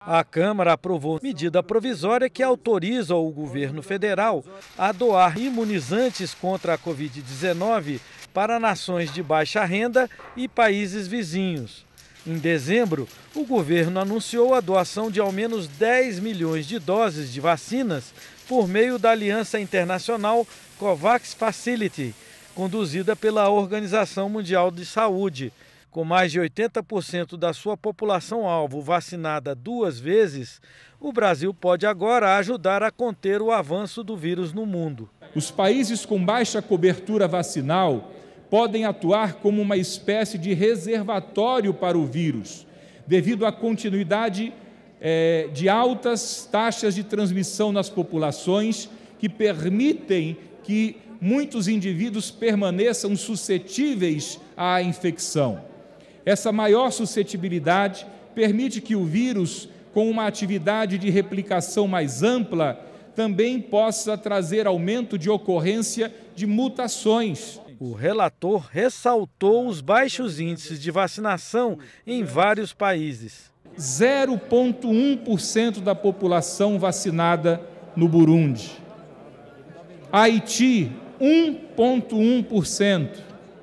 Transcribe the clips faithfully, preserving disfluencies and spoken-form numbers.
A Câmara aprovou medida provisória que autoriza o governo federal a doar imunizantes contra a Covid dezenove para nações de baixa renda e países vizinhos. Em dezembro, o governo anunciou a doação de ao menos dez milhões de doses de vacinas por meio da Aliança Internacional COVAX Facility, conduzida pela Organização Mundial de Saúde. Com mais de oitenta por cento da sua população-alvo vacinada duas vezes, o Brasil pode agora ajudar a conter o avanço do vírus no mundo. Os países com baixa cobertura vacinal podem atuar como uma espécie de reservatório para o vírus, devido à continuidade eh, de altas taxas de transmissão nas populações que permitem que muitos indivíduos permaneçam suscetíveis à infecção. Essa maior suscetibilidade permite que o vírus, com uma atividade de replicação mais ampla, também possa trazer aumento de ocorrência de mutações. O relator ressaltou os baixos índices de vacinação em vários países. zero vírgula um por cento da população vacinada no Burundi. Haiti, um vírgula um por cento.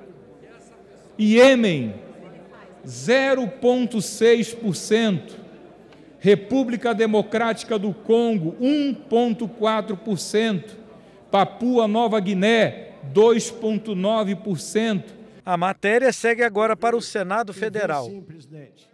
Iêmen, zero vírgula seis por cento. República Democrática do Congo, um vírgula quatro por cento. Papua Nova Guiné, dois vírgula nove por cento. A matéria segue agora para o Senado Federal. Sim, presidente.